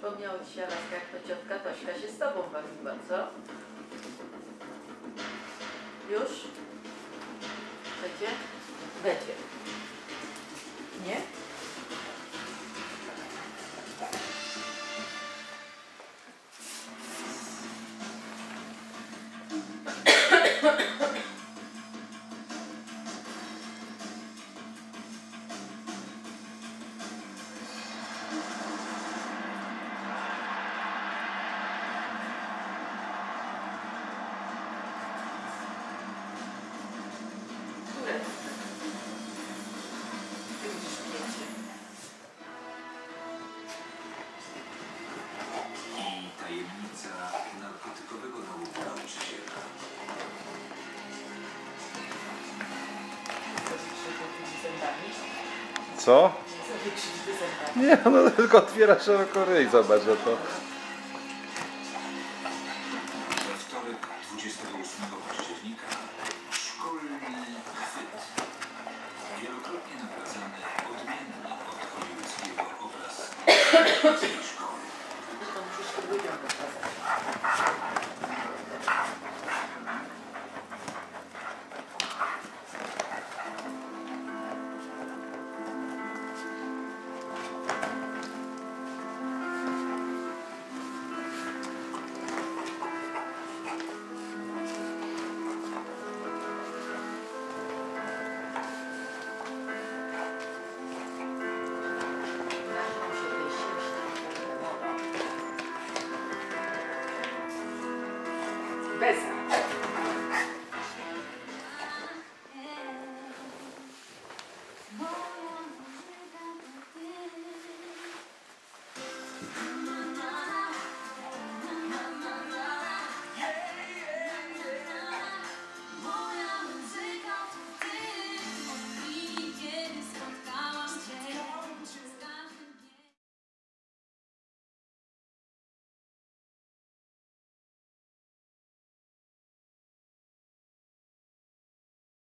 Przypomniało ci się, Alaska, jak to ciotka Tośka się z tobą bawiła, co? Już? Będzie? Będzie. Nie? Tajemnica narkotykowego nauczyciela. Co? Nie, no tylko otwiera szeroko ryj, zobacz, że to... We wtorek 28 października szkolny chwyt. Wielokrotnie nagradzany odmienny od hollywoodzkiego obraz tej szkoły. Beza.